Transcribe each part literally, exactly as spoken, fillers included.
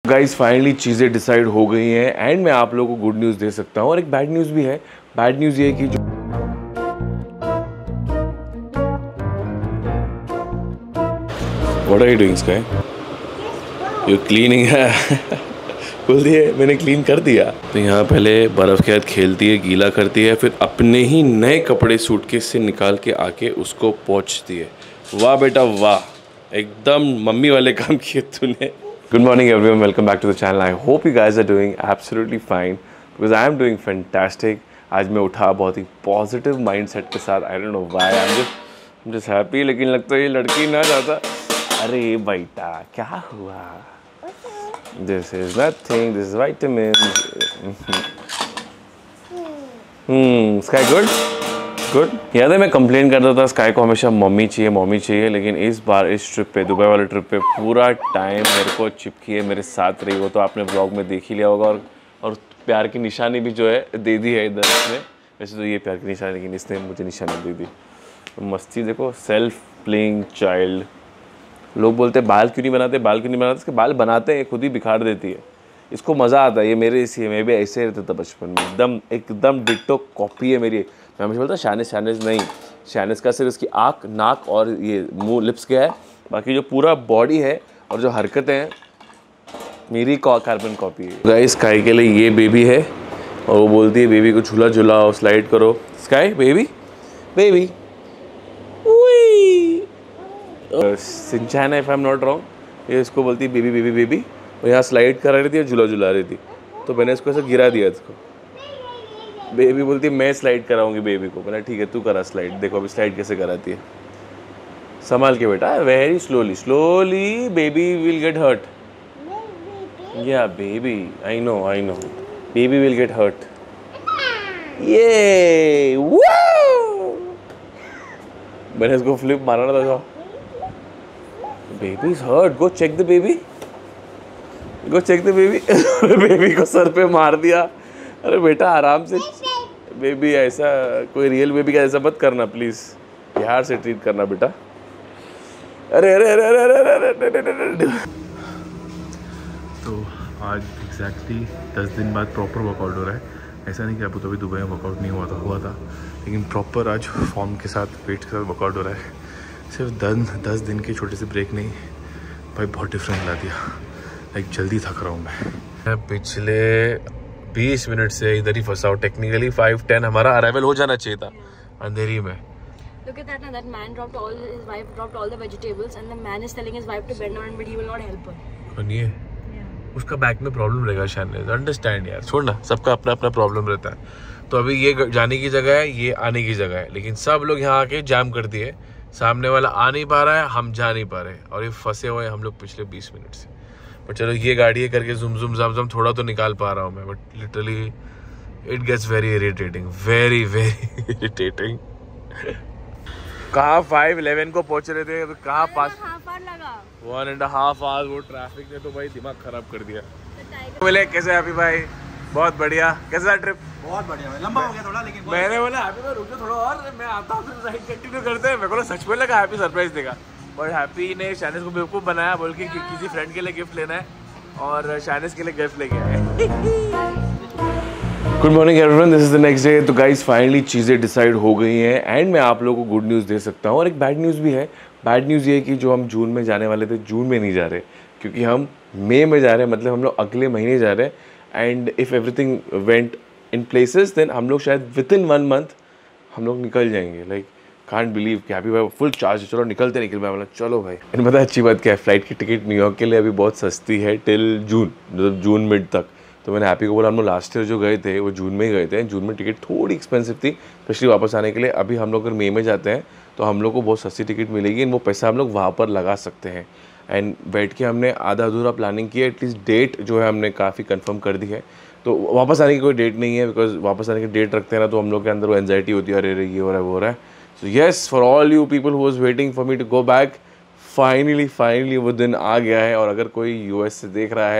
Guys finally चीज़ें decide हो गई हैं एंड मैं आप लोगों को गुड न्यूज़ दे सकता हूँ और एक बैड न्यूज़ भी है। बैड न्यूज़ ये है कि जो what are you doing Sky? You cleaning है? बोल दिए मैंने क्लीन कर दिया। तो यहाँ पहले बर्फ़ के साथ खेलती है, गीला करती है, फिर अपने ही नए कपड़े सूटकेस से निकाल के आके उसको पोंछती है। वाह बेटा वाह, एकदम मम्मी वाले काम किए तूने। Good morning everyone, welcome back to the channel. I hope you guys are doing absolutely fine because I am doing fantastic. आज मैं उठा बहुत ही पॉजिटिव माइंडसेट के साथ। I don't know why, I'm just I'm just happy, लेकिन लगता है ये लड़की ना जाता। अरे बेटा क्या हुआ? This is nothing, this is vitamins. Hmm, Sky good? Good. याद है मैं कंप्लेन करता था स्काई को हमेशा मम्मी चाहिए मम्मी चाहिए, लेकिन इस बार इस ट्रिप पे, दुबई वाले ट्रिप पे पूरा टाइम मेरे को चिपकी है, मेरे साथ रही। वो तो आपने ब्लॉग में देख ही लिया होगा। और और प्यार की निशानी भी जो है दे दी है इधर इसने। वैसे तो ये प्यार की निशानी, लेकिन इसने मुझे निशानी दे दी। तो मस्ती देखो, सेल्फ प्लेइंग चाइल्ड। लोग बोलते हैं बाल क्यों नहीं बनाते, बाल क्यों नहीं बनाते। इसके बाल बनाते हैं, खुद ही बिखार देती है। इसको मज़ा आता है। ये मेरे इसी मैं भी ऐसे रहता था बचपन में, एकदम एकदम डिट्टो कॉपी है मेरी। मैं हमेशा बोलता शानिस शानिस नहीं, शानिस का सिर्फ इसकी आँख, नाक और ये मुंह, लिप्स के है। बाकी जो पूरा बॉडी है और जो हरकतें हैं मेरी कार्बन कॉपी है। गाइस स्काई के लिए ये बेबी है और वो बोलती है बेबी को झूला झूलाओ, स्लाइड करो। स्काई बेबी बेबी सिंचैन है, if I am not wrong. ये इसको बोलती है बेबी बेबी बेबी। और यहाँ स्लाइड करा रही थी और झूला झूला रही थी, तो मैंने इसको ऐसा गिरा दिया। इसको बेबी बोलती है मैं स्लाइड कराऊंगी बेबी को। मैंने ठीक है तू करा स्लाइड। देखो अभी स्लाइड कैसे कराती है, संभाल के बेटा, very slowly slowly. Baby will get hurt. या baby, I know I know, baby will get hurt. ये मैंने इसको फ्लिप मारा ना था। Baby is hurt, go check the baby, go check the baby. Baby को सर पे मार दिया। अरे बेटा आराम से, बेबी ऐसा कोई रियल बेबी का ऐसा मत करना प्लीज़, प्यार से ट्रीट करना बेटा। अरे अरे अरे अरे अरे अरे अरे। तो आज एग्जैक्टली दस दिन बाद प्रॉपर वर्कआउट हो रहा है। ऐसा नहीं कि आपको तो अभी दुबई में वर्कआउट नहीं हुआ था, हुआ था लेकिन प्रॉपर आज फॉर्म के साथ, वेट के साथ वर्कआउट हो रहा है। सिर्फ दस दस दिन के छोटे से ब्रेक नहीं भाई, बहुत डिफरेंट ला दिया। लाइक जल्दी थक रहा हूँ मैं। पिछले बीस मिनट से इधर ही फंसा हूँ। टेक्निकली फाइव टेन हमारा अराइवल हो जाना चाहिए था अंधेरी में। Look at that, now that man dropped all his wife dropped all the vegetables and the man is telling his wife to bend down but he will not help her. और ये उसका back में problem रहेगा शायद, understand यार, छोड़ना, सबका अपना अपना प्रॉब्लम रहता है। तो अभी ये जाने की जगह है, ये आने की जगह है, लेकिन सब लोग यहाँ आके जाम कर दिए। सामने वाला आ नहीं पा रहा है, हम जा नहीं पा रहे, और ये फंसे हुए हैं हम लोग पिछले बीस मिनट से। बट चलो ये गाड़ी है करके जुम जुम जाम जाम थोड़ा तो निकाल पा रहा हूँ मैं, but literally it gets very irritating, very very irritating. कहाँ फाइव इलेवन को पहुंच रहे थे, कहाँ पास वन एंड हाफ आवर वो ट्रैफिक ने तो भाई दिमाग खराब कर दिया। बोले कैसे हैप्पी भाई? बहुत बढ़िया। कैसा ट्रिप? बहुत बढ़िया भाई, लंबा हो गया थोड़ा, लेकिन मैंने बोला हैप्पी भाई रुक जाओ थोड़ा और, मैं आता हूँ फिर राइड कंटिन्यू करते हैं। मेरे को सच में लगा हैप्पी सरप्राइज देगा, और हैप्पी ने शानिस को बेवकूफ़ बनाया बोल के कि किसी फ्रेंड के लिए गिफ्ट लेना है, और शानिस के लिए गिफ्ट लेके आए। Good morning everyone, this is the next day. तो गाइस फाइनली चीज़ें डिसाइड हो गई हैं एंड मैं आप लोगों को गुड न्यूज़ दे सकता हूँ और एक बैड न्यूज़ भी है। बैड न्यूज़ ये है कि जो हम जून में जाने वाले थे, जून में नहीं जा रहे, क्योंकि हम मई में जा रहे हैं। मतलब हम लोग अगले महीने जा रहे हैं। And if everything went in places then हम लोग शायद विद इन वन मंथ हम लोग निकल जाएंगे। लाइक कांट बिलीव कि हैप्पी भाई फुल चार्ज, चलो निकलते निकल। मैं बोला चलो भाई। इन पता अच्छी बात क्या है, फ्लाइट की टिकट न्यूयॉर्क के लिए अभी बहुत सस्ती है टिल जून, मतलब जून मिड तक। तो मैंने हैप्पी को बोला हम लोग लास्ट ईयर जो गए थे वो जून में ही गए थे। जून में टिकट थोड़ी एक्सपेंसिव थी, स्पेशली वापस आने के लिए। अभी हम लोग अगर मई में जाते हैं तो हम लोग को बहुत सस्ती टिकट मिलेगी, वो पैसा हम लोग वहाँ पर लगा सकते हैं। एंड बैठ के हमने आधा अधूरा प्लानिंग की है, एटलीस्ट डेट जो है हमने काफ़ी कंफर्म कर दी है। तो वापस आने की कोई डेट नहीं है, बिकॉज वापस आने की डेट रखते हैं ना तो हम लोग के अंदर वो एंजाइटी होती है, अरे अरे ये हो रहा है वो हो रहा है। So yes, for all you people who was waiting for me to go back, finally finally वो दिन आ गया है। और अगर कोई यूएस से देख रहा है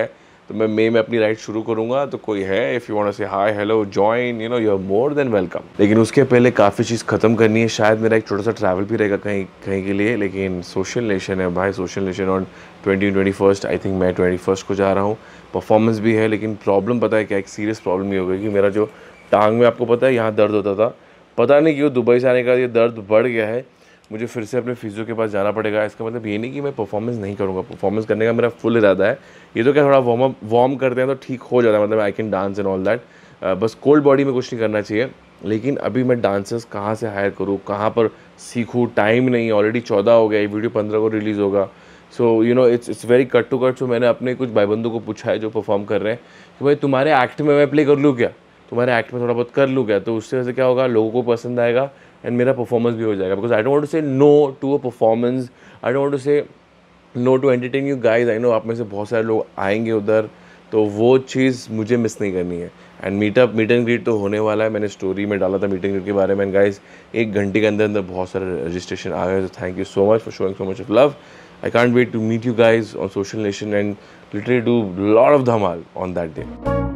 तो मैं मई में अपनी राइड शुरू करूँगा, तो कोई है if you want to say hi hello join, you know you are more than welcome. लेकिन उसके पहले काफ़ी चीज़ ख़त्म करनी है, शायद मेरा एक छोटा सा ट्रैवल भी रहेगा कहीं कहीं के लिए, लेकिन सोशल नेशन है भाई, social nation on twenty twenty first I think मैं ट्वेंटी फर्स्ट को जा रहा हूँ। परफॉर्मेंस भी है, लेकिन प्रॉब्लम पता है क्या, एक सीरियस प्रॉब्लम ये हो गई कि मेरा जो टांग में आपको पता है यहाँ दर्द होता था, पता नहीं क्यों दुबई से आने का ये दर्द बढ़ गया है। मुझे फिर से अपने फिजियो के पास जाना पड़ेगा। इसका मतलब ये नहीं कि मैं परफॉर्मेंस नहीं करूँगा, परफॉर्मेंस करने का मेरा फुल इरादा है। ये तो क्या थोड़ा वार्म अप वार्म करते हैं तो ठीक हो जाता है, मतलब I can dance and all that, बस कोल्ड बॉडी में कुछ नहीं करना चाहिए। लेकिन अभी मैं डांसर्स कहाँ से हायर करूँ, कहाँ पर सीखूँ, टाइम नहीं, ऑलरेडी चौदह हो गया, ये वीडियो पंद्रह को रिलीज़ होगा। So you know it's it's very cut to cut. So मैंने अपने कुछ भाईबंधों को पूछा है जो परफॉर्म कर रहे हैं कि भाई तुम्हारे एक्ट में मैं प्ले कर लूँ क्या, तुम्हारे एक्ट में थोड़ा बहुत कर लूँ क्या, तो उससे वैसे क्या होगा, लोगों को पसंद आएगा एंड मेरा परफॉर्मेंस भी हो जाएगा। Because I don't want to say no to a performance, I don't want to say no to entertain you guys. I know आप में से बहुत सारे लोग आएंगे उधर, तो वो चीज़ मुझे मिस नहीं करनी है। And meetup meet and greet तो होने वाला है, मैंने स्टोरी में डाला था मीट एंड ग्रीट के बारे में। गाइज एक घंटे के अंदर अंदर बहुत सारे रजिस्ट्रेशन आ गए, तो thank you so much for showing so much of love. I can't wait to meet you guys on social nation and literally do lot of धमाल ऑन दैट डे।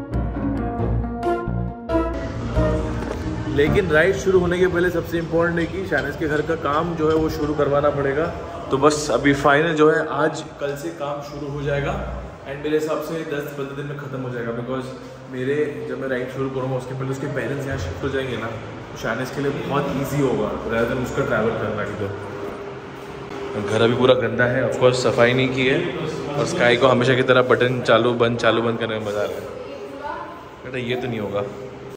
लेकिन राइड शुरू होने के पहले सबसे इम्पोर्टेंट है कि शानिस के घर का काम जो है वो शुरू करवाना पड़ेगा। तो बस अभी फाइनल जो है आज कल से काम शुरू हो जाएगा एंड मेरे हिसाब से दस पंद्रह दिन में ख़त्म हो जाएगा। बिकॉज मेरे जब मैं राइड शुरू करूँगा उसके पहले उसके पेरेंट्स यहाँ शिफ्ट हो जाएंगे ना, तो शानिस के लिए बहुत ईजी होगा rather than उसका ट्रैवल करना इधर। घर अभी पूरा गंदा है, ऑफकोर्स सफाई नहीं की है, और स्काई को हमेशा की तरह बटन चालू बंद चालू बंद करने में मजा आ रहा है। बेटा ये तो नहीं होगा,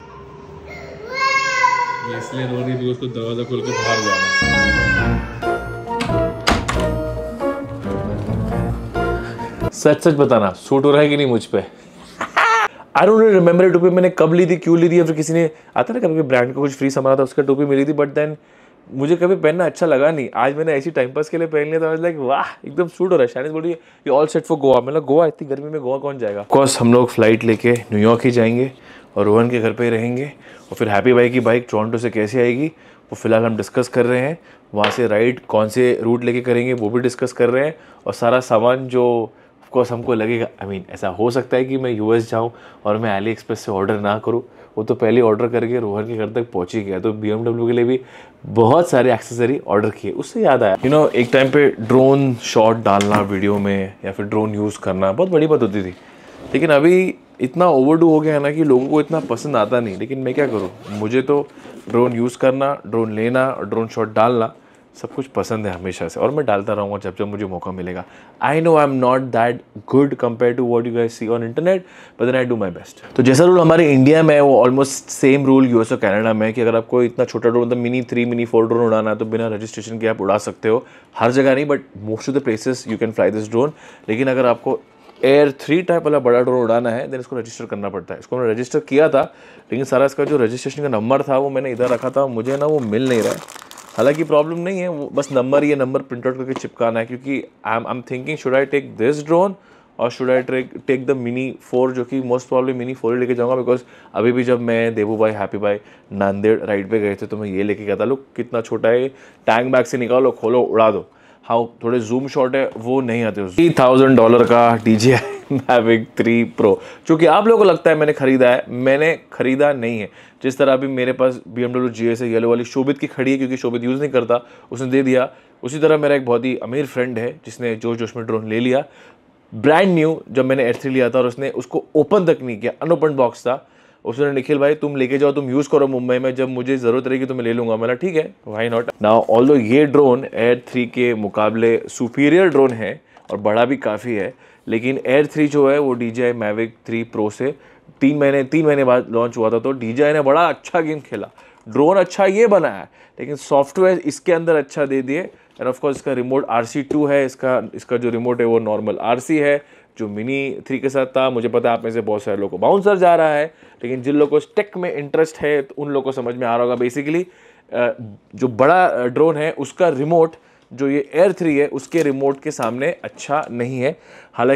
ये इसलिए रो रही थी, उसको दरवाजा खोल के बाहर जाना। सच सच बताना सूट हो रहा है कि नहीं मुझ पे। आई डोंट रिमेम्बर टोपी मैंने कब ली थी, क्यों ली थी, या फिर किसी ने आता ना कभी ब्रांड को कुछ फ्री सामान था उसका टोपी मिली थी, बट देन मुझे कभी पहनना अच्छा लगा नहीं। आज मैंने ऐसी टाइम पास के लिए पहन लिया, तो लाइक वाह एकदम सूट हो रहा है। शानिस बोल रही है ये ऑल सेट फॉर गोवा। मतलब गोवा इतनी गर्मी में गोवा कौन जाएगा। ऑफकोर्स हम लोग फ्लाइट लेके न्यूयॉर्क ही जाएंगे और रोहन के घर पे ही रहेंगे, और फिर हैप्पी भाई की बाइक टोरंटो से कैसे आएगी वो फिलहाल हम डिस्कस कर रहे हैं। वहाँ से राइड कौन से रूट लेके करेंगे वो भी डिस्कस कर रहे हैं, और सारा सामान जो ऑफकोर्स हमको लगेगा, आई मीन ऐसा हो सकता है कि मैं यूएस जाऊँ और मैं अली एक्सप्रेस से ऑर्डर ना करूँ, वो तो पहले ऑर्डर करके रोहन के घर तक पहुँच ही गया। तो बीएमडब्ल्यू के लिए भी बहुत सारे एक्सेसरी ऑर्डर किए। उससे याद आया, यू नो एक टाइम पे ड्रोन शॉट डालना वीडियो में या फिर ड्रोन यूज़ करना बहुत बड़ी बात होती थी, लेकिन अभी इतना ओवरडू हो गया है ना कि लोगों को इतना पसंद आता नहीं। लेकिन मैं क्या करूँ, मुझे तो ड्रोन यूज़ करना, ड्रोन लेना और ड्रोन शॉट डालना सब कुछ पसंद है हमेशा से, और मैं डालता रहूँगा जब जब मुझे मौका मिलेगा। I know I am not that good compare to what you guys see on internet, but then I do my best. तो जैसा रूल हमारे इंडिया में है वो ऑलमोस्ट सेम रूल यूएस और कनाडा में है कि अगर आपको इतना छोटा ड्रोन मतलब mini three mini four drone उड़ाना है तो बिना रजिस्ट्रेशन के आप उड़ा सकते हो। हर जगह नहीं, but most of the places you can fly this drone. लेकिन अगर आपको एयर थ्री टाइप वाला बड़ा ड्रोन उड़ाना है देन इसको रजिस्टर करना पड़ता है। इसको मैंने रजिस्टर किया था, लेकिन सारा इसका जो रजिस्ट्रेशन का नंबर था वो मैंने इधर रखा था, मुझे ना वो मिल नहीं रहा है। हालांकि प्रॉब्लम नहीं है, वो बस नंबर ये नंबर प्रिंट आउट करके चिपकाना है, क्योंकि I am I am thinking should I take this drone और should I take take the mini four, जो कि मोस्ट प्रॉब्लम मिनी फोर ही लेके जाऊँगा। बिकॉज अभी भी जब मैं देवू भाई हैप्पी भाई नांदेड़ राइड पे गए थे तो मैं ये लेके गया था, लोग कितना छोटा है, टैंक बैग से निकालो खोलो उड़ा दो। हाँ थोड़े जूम शॉट है वो नहीं आते। थ्री थाउजेंड डॉलर का D J I Mavic three pro, जो कि आप लोगों को लगता है मैंने खरीदा है, मैंने खरीदा नहीं है। जिस तरह अभी मेरे पास B M W G S है येलो वाली, शोभित की खड़ी है क्योंकि शोभित यूज़ नहीं करता, उसने दे दिया। उसी तरह मेरा एक बहुत ही अमीर फ्रेंड है जिसने जोश जोश में ड्रोन ले लिया ब्रांड न्यू, जब मैंने एयर थ्री लिया था, और उसने उसको ओपन तक नहीं किया, अनओपन बॉक्स था। उसने निखिल भाई तुम लेके जाओ, तुम यूज़ करो मुंबई में, जब मुझे ज़रूरत रहेगी तो मैं ले लूँगा। मैंने ठीक है व्हाई नॉट। नाउ ऑल्दो ये ड्रोन एयर थ्री के मुकाबले सुपीरियर ड्रोन है और बड़ा भी काफ़ी है, लेकिन एयर थ्री जो है वो D J I Mavic three pro से तीन महीने तीन महीने बाद लॉन्च हुआ था। तो डी जे आई ने बड़ा अच्छा गेम खेला, ड्रोन अच्छा ये बनाया, लेकिन सॉफ्टवेयर इसके अंदर अच्छा दे दिए। एंड ऑफ कोर्स इसका रिमोट आर सी टू है, इसका इसका जो रिमोट है वो नॉर्मल आर सी है, जो मिनी थ्री के साथ था। मुझे पता है आप में से बहुत सारे लोगों को बाउंसर जा रहा है, लेकिन जिन लोगों को टेक में इंटरेस्ट है तो उन लोगों को समझ में आ रहा होगा। बेसिकली जो बड़ा ड्रोन है उसका रिमोट, जो ये एयर थ्री है उसके रिमोट के सामने अच्छा नहीं है। हालांकि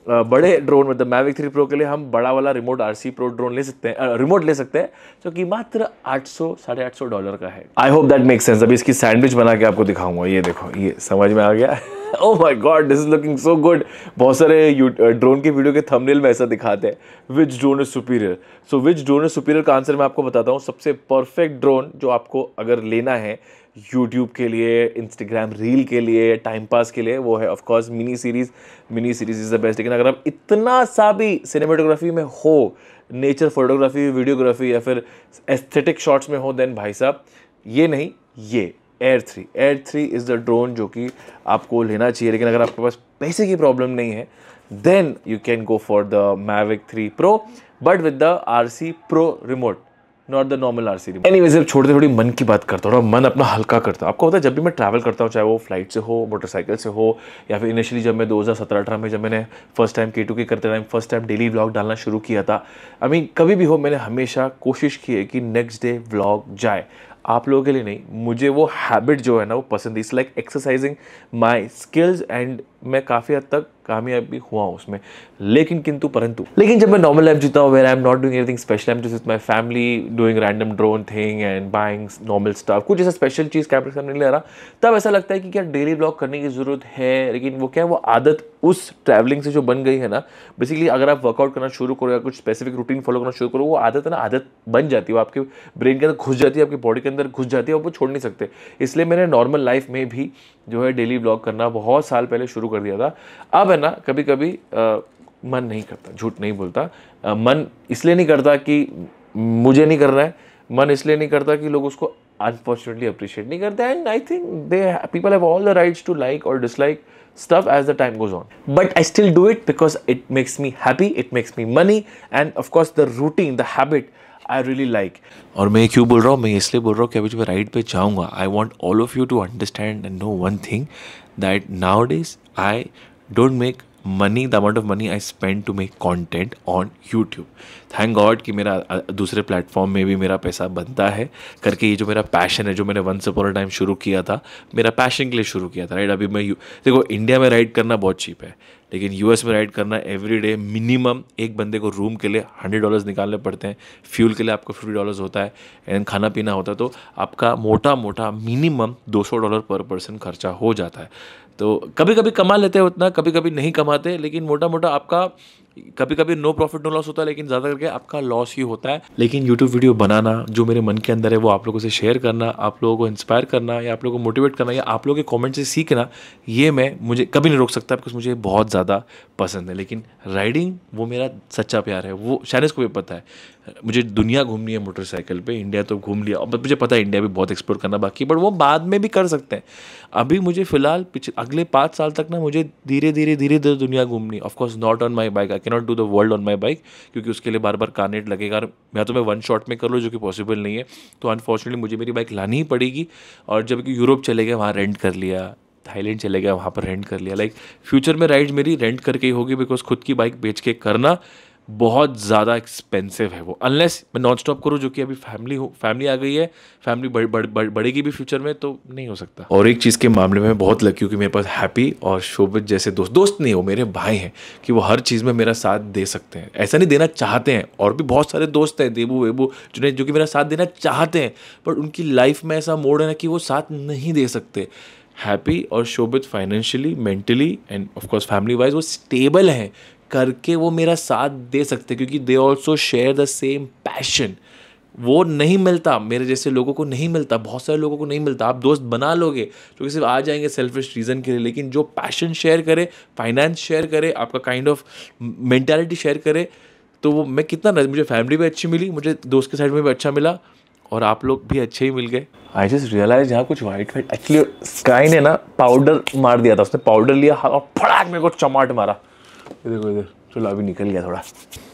बड़े ड्रोन मतलब मैविक थ्री प्रो के लिए हम बड़ा वाला रिमोट आरसी प्रो ड्रोन ले सकते हैं, रिमोट ले सकते हैं जो कि मात्र आठ सौ साढ़े आठ सौ डॉलर का है। I hope that makes sense. अभी इसकी सैंडविच बना के आपको दिखाऊंगा, ये देखो, ये समझ में आ गया। Oh my god, this is looking so good. बहुत सारे ड्रोन के वीडियो के थंबनेल में ऐसा दिखाते हैं, which drone is superior. So which drone is superior का आंसर मैं आपको बताता हूँ। सबसे परफेक्ट ड्रोन जो आपको अगर लेना है यूट्यूब के लिए, इंस्टाग्राम रील के लिए, टाइम पास के लिए, वो है of course mini series. Mini series is the best. लेकिन अगर आप इतना सा भी सिनेमेटोग्राफी में हो, नेचर फोटोग्राफी, वीडियोग्राफी या फिर एस्थेटिक शॉट्स में हो, देन भाई साहब ये नहीं, ये air three air three is the drone जो कि आपको लेना चाहिए। लेकिन अगर आपके पास पैसे की प्रॉब्लम नहीं है, then you can go for the Mavic three pro but with the R C pro remote, not the normal R C remote. Anyways, अब छोड़ते थोड़ी मन की बात करता हूँ, थोड़ा मन अपना हल्का करता हूँ। आपको पता है जब भी मैं ट्रैवल करता हूँ, चाहे वो फ्लाइट से हो, मोटरसाइकिल से हो, या फिर इनिशियली जब मैं दो हज़ार सत्रह अठारह में जब मैंने फर्स्ट टाइम के टू के करते time first time daily vlog डालना शुरू किया था, आई मीन कभी भी हो, मैंने हमेशा कोशिश की है कि नेक्स्ट डे व्लॉग जाए। आप लोगों के लिए नहीं, मुझे वो हैबिट जो है ना वो पसंद है। It's like exercising my skills and मैं काफ़ी हद तक कामयाब भी हुआ हूँ उसमें। लेकिन किंतु परंतु लेकिन जब मैं नॉर्मल लाइफ जीता हूँ, where I am not doing anything special, I am just with my family doing random drone thing and buying normal stuff, कुछ ऐसा स्पेशल चीज़ कैमरे के सामने नहीं ले रहा, तब ऐसा लगता है कि क्या डेली ब्लॉग करने की ज़रूरत है। लेकिन वो क्या है, वो आदत उस ट्रैवलिंग से जो बन गई है ना, बेसिकली अगर आप वर्कआउट करना शुरू करो या कुछ स्पेसिफिक रूटीन फॉलो करना शुरू करो, वो आदत है ना, आदत बन जाती है, वो आपके ब्रेन के अंदर घुस जाती है, आपकी बॉडी के अंदर घुस जाती है, और वो छोड़ नहीं सकते। इसलिए मैंने नॉर्मल लाइफ में भी जो है डेली ब्लॉग करना बहुत साल पहले शुरू कर दिया था। अब है ना, कभी कभी आ, मन नहीं करता, झूठ नहीं बोलता। आ, मन इसलिए नहीं करता कि मुझे नहीं करना है, मन इसलिए नहीं करता कि लोग उसको अनफॉर्चुनेटली अप्रिशिएट नहीं करते। And I think the people have all the rights to like और dislike stuff as the time goes on, but I still do it because it makes me happy, it makes me money, and of course the routine, the habit I really like. और मैं क्यों बोल रहा हूँ, मैं इसलिए बोल रहा हूँ कि अभी जब मैं राइड पे जाऊँगा, I want all of you to understand and know one thing, that nowadays I don't make money, the amount of money I spend to make content on YouTube. Thank God कि मेरा दूसरे platform में भी मेरा पैसा बनता है करके। ये जो मेरा पैशन है, जो मैंने वंस अपॉन अ टाइम शुरू किया था, मेरा पैशन के लिए शुरू किया था, राइट। अभी मैं देखो, इंडिया में राइड करना बहुत चीप है, लेकिन यूएस में राइड करना एवरी डे मिनिमम एक बंदे को रूम के लिए हंड्रेड डॉलर्स निकालने पड़ते हैं, फ्यूल के लिए आपको फिफ्टी डॉलर्स होता है, एंड खाना पीना होता है, तो आपका मोटा मोटा मिनिमम दो सौ डॉलर पर पर्सन खर्चा हो जाता है। तो कभी कभी कमा लेते हैं उतना, कभी कभी नहीं कमाते, लेकिन मोटा मोटा आपका कभी कभी नो प्रॉफिट नो लॉस होता है, लेकिन ज़्यादा करके आपका लॉस ही होता है। लेकिन यूट्यूब वीडियो बनाना, जो मेरे मन के अंदर है वो आप लोगों से शेयर करना, आप लोगों को इंस्पायर करना, या आप लोगों को मोटिवेट करना, या आप लोगों के कमेंट से सीखना, ये मैं मुझे कभी नहीं रोक सकता, बिकॉज मुझे बहुत ज़्यादा पसंद है। लेकिन राइडिंग वो मेरा सच्चा प्यार है, वो शायद इसको भी पता है। मुझे दुनिया घूमनी है मोटरसाइकिल पे, इंडिया तो घूम लिया, बट मुझे पता है इंडिया भी बहुत एक्सप्लोर करना बाकी है, बट वो बाद में भी कर सकते हैं। अभी मुझे फिलहाल पिछले अगले पाँच साल तक ना मुझे धीरे धीरे धीरे धीरे दुनिया घूमनी। Of course not on my bike, I can not do the world on my bike, क्योंकि उसके लिए बार बार कारनेट लगेगा, या तो मैं वन शॉट में कर लूँ, जो कि पॉसिबल नहीं है। तो अनफॉर्चुनेटली मुझे मेरी बाइक लानी ही पड़ेगी। और जब कि यूरोप चले गए, वहाँ रेंट कर लिया, थाईलैंड चले गया, वहाँ पर रेंट कर लिया। लाइक फ्यूचर में राइड मेरी रेंट करके ही होगी, बिकॉज खुद की बाइक बेच के करना बहुत ज़्यादा एक्सपेंसिव है वो, अनलेस मैं नॉन स्टॉप करूँ, जो कि अभी फैमिली हो फैमिली आ गई है, फैमिली बढ़, बढ़, बढ़, बढ़ेगी भी फ्यूचर में, तो नहीं हो सकता। और एक चीज़ के मामले में बहुत लकी हूँ कि मेरे पास हैप्पी और शोभित जैसे दोस्त दोस्त नहीं हो, मेरे भाई हैं, कि वो हर चीज़ में मेरा साथ दे सकते हैं। ऐसा नहीं देना चाहते हैं, और भी बहुत सारे दोस्त हैं, देबू वेबू जिन्हें जो कि मेरा साथ देना चाहते हैं, बट उनकी लाइफ में ऐसा मोड़ है ना कि वो साथ नहीं दे सकते। हैप्पी और Shobhit financially, mentally and of course family wise वो स्टेबल हैं करके वो मेरा साथ दे सकते, क्योंकि they also share the same passion. वो नहीं मिलता, मेरे जैसे लोगों को नहीं मिलता, बहुत सारे लोगों को नहीं मिलता। आप दोस्त बना लोगे जो कि सिर्फ आ जाएंगे सेल्फिश रीज़न के लिए, लेकिन जो पैशन शेयर करे, फाइनेंस शेयर करे, आपका काइंड ऑफ मेंटालिटी शेयर करे, तो वो मैं कितना, मुझे फैमिली भी अच्छी मिली, मुझे दोस्त के साइड में भी अच्छा मिला, और आप लोग भी अच्छे ही मिल गए। आई जस्ट रियलाइज यहाँ कुछ वाइट वाइट, एक्चुअली स्काई ने ना पाउडर मार दिया था, उसने पाउडर लिया और फड़ाक मेरे को चमाट मारा। देखो इधर, चलो अभी निकल गया थोड़ा।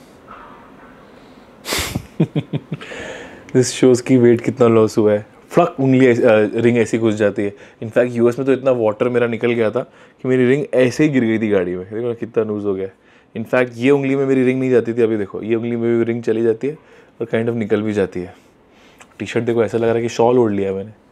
दिस शोज की वेट कितना लॉस हुआ है। फ्लक उंगली रिंग ऐसी घुस जाती है। इनफैक्ट यूएस में तो इतना वाटर मेरा निकल गया था कि मेरी रिंग ऐसे ही गिर गई थी गाड़ी में। देखो कितना लूज हो गया। इनफैक्ट ये उंगली में मेरी रिंग नहीं जाती थी, अभी देखो ये उंगली में भी रिंग चली जाती है और काइंड ऑफ निकल भी जाती है। टी शर्ट देखो ऐसा लग रहा है कि शॉल ओढ़ लिया मैंने।